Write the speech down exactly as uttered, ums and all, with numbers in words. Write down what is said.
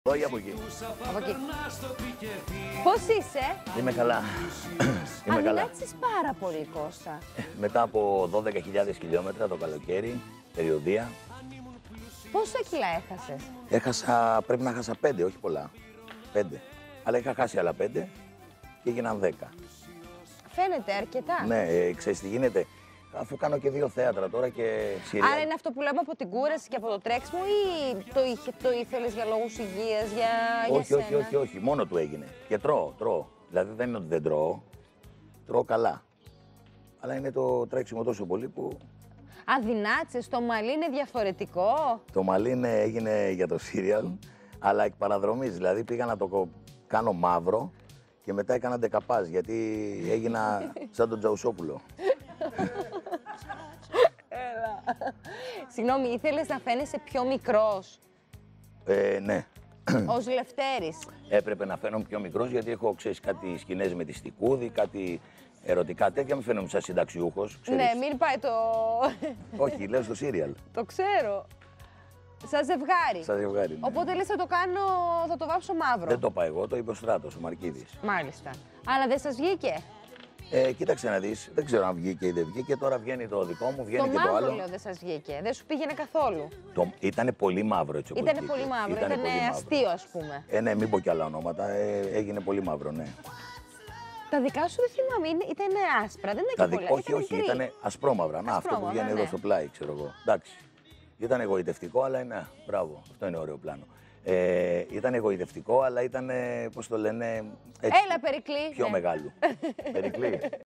Εδώ ή από εκεί. Από εκεί. Πώς είσαι? Είμαι καλά. Είμαι καλά. Αδυνάτησες πάρα πολύ, Κώστα. Μετά από δώδεκα χιλιάδες χιλιόμετρα το καλοκαίρι, περιοδία. Πόσα κιλά έχασες? Έχασα, πρέπει να χάσα πέντε, όχι πολλά. Πέντε. Αλλά είχα χάσει άλλα πέντε και έγιναν δέκα. Φαίνεται αρκετά. Ναι, ε, ξέρεις τι γίνεται. Αφού κάνω και δύο θέατρα τώρα και σειρά. Άρα είναι αυτό που λέμε από την κούραση και από το τρέξιμο ή το, είχε, το ήθελες για λόγους υγείας, για, όχι, για όχι, σένα? όχι, όχι, μόνο του έγινε. Και τρώω, τρώω. Δηλαδή δεν είναι ότι δεν τρώω, τρώω καλά. Αλλά είναι το τρέξιμο τόσο πολύ που... Αδυνάτησες, το μαλλί είναι διαφορετικό. Το μαλλί είναι, έγινε για το σύριαλ, αλλά εκ παραδρομής. Δηλαδή πήγα να το κάνω μαύρο και μετά έκανα ντεκαπάζ, γιατί έγινα σαν τον Τζαουσόπουλο. Έλα. Συγγνώμη, ήθελες να φαίνεσαι πιο μικρός? Ε, ναι. Ως Λευτέρης. Έπρεπε να φαίνομαι πιο μικρός, γιατί έχω, ξέρεις, κάτι σκηνές με τη Στικούδη, κάτι ερωτικά τέτοια. Μην φαίνομαι σαν συνταξιούχος, ξέρεις. Ναι, μην πάει το... Όχι, λέω στο σύριαλ. Το ξέρω. Σαν ζευγάρι. Σαν ζευγάρι, ναι. Οπότε λες θα το κάνω, θα το βάψω μαύρο. Δεν το είπα εγώ, το είπε ο Στράτος, ο Μαρκίδης. Μάλιστα. Αλλά δεν σας βγήκε? Ε, κοίταξε να δεις, δεν ξέρω αν βγήκε ή δεν βγήκε. Τώρα βγαίνει το δικό μου, βγαίνει Το και το μαύρο άλλο. λέω δεν σας βγήκε. Δεν σου πήγαινε καθόλου. Το... Ήτανε πολύ μαύρο έτσι όπως Ήτανε βγήκε. πολύ μαύρο, Ήτανε ήτανε πολύ μαύρο. αστείο ας πούμε. Ε, ναι, μην πω κι άλλα ονόματα, ε, έγινε πολύ μαύρο, ναι. Τα δικά σου δεν θυμάμαι, είναι- ήταν άσπρα, δεν Τα ήταν και δι... πολλά. Όχι, όχι, γκρι. ήταν ασπρόμαυρα. Να, αυτό που Ασπρόμαυρα, βγαίνει ναι. εδώ στο πλάι, ξέρω εγώ. Εντάξει. Ήταν εγωιτευτικό, αλλά είναι. Μπράβο, αυτό είναι ωραίο πλάνο. Ε, ήταν εγωιτευτικό, αλλά ήταν, πώς το λένε. Έτσι, Έλα, Περικλή. πιο Ναι. μεγάλο. Περικλή.